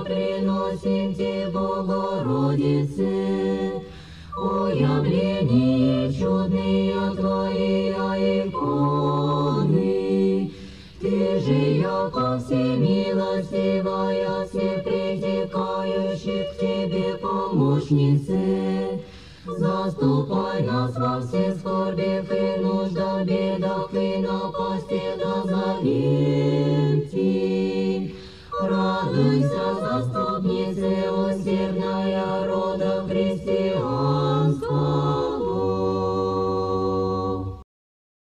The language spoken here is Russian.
приносим Тебе, Богородице, о явление чудные Твои иконы. Ты же, яко всемилостивая, все притекающих к Тебе помощнице, заступай нас во все скорбях и нуждах, бедах и напасти дозовем Ти. Радуйся, заступнице, усердная рода христиан.